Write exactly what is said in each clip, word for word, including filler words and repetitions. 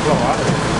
flow out of it.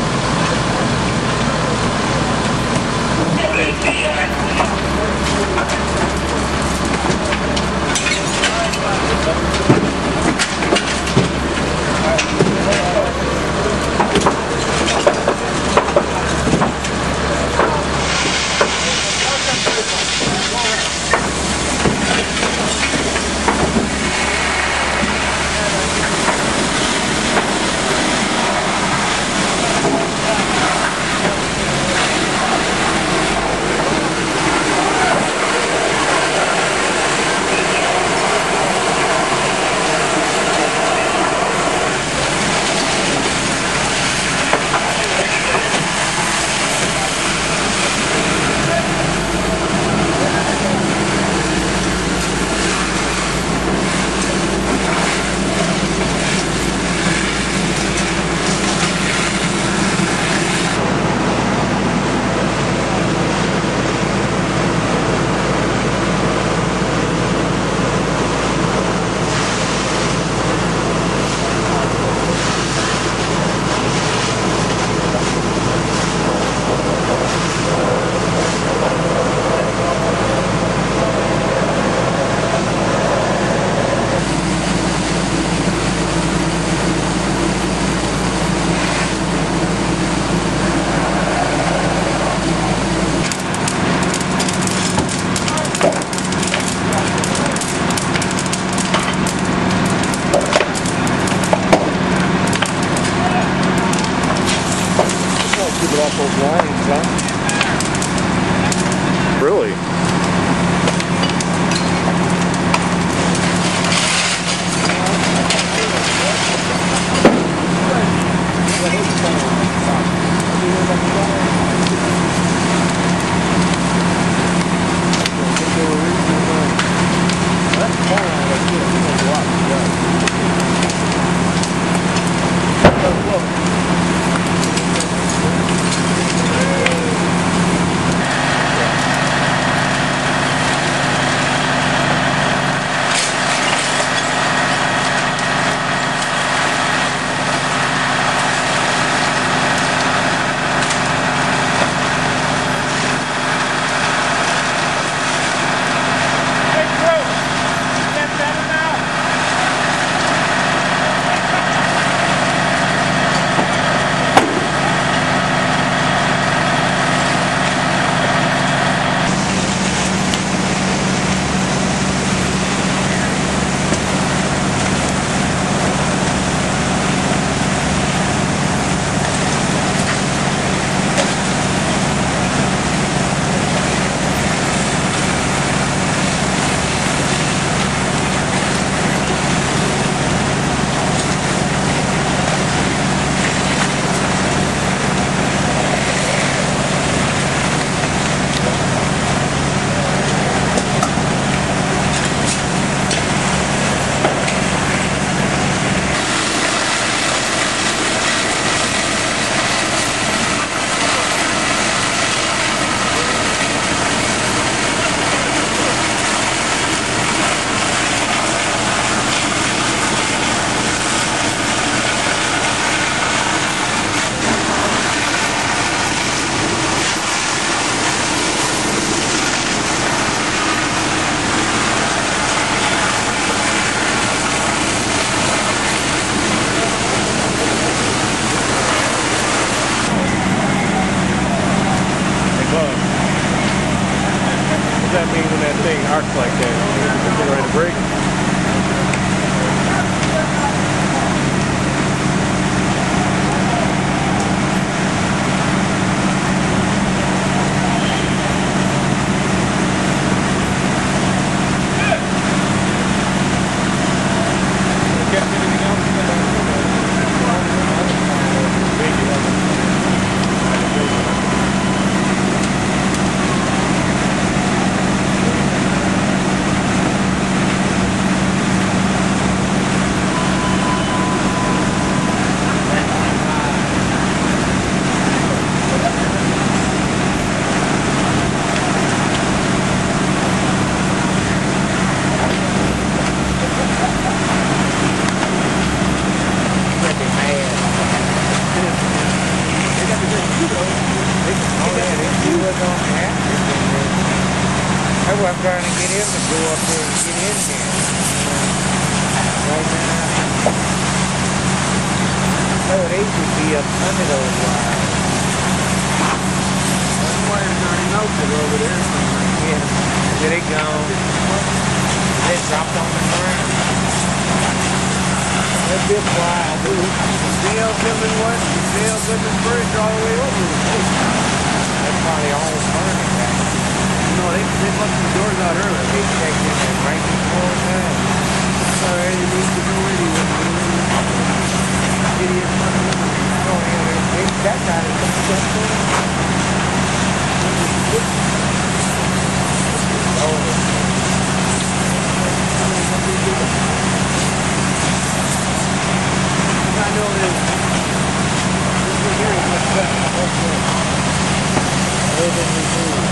Off those lines, huh? Really? I'm trying to get him to go up there and get in there. Right now. So they should be up under those wires. Those wires already melted over there somewhere. Yeah. Did they go? They dropped on the ground. That's been wild, dude. Dale Goodman West, Dale Goodman Bridge all the way over the place. That's probably all burning back. No, they, they left the doors out early. They checked in and right before that. Sorry, they need to go anywhere. Idiot fucking Oh, yeah, they, they, that guy is I know this. This is here is much better. Living with you.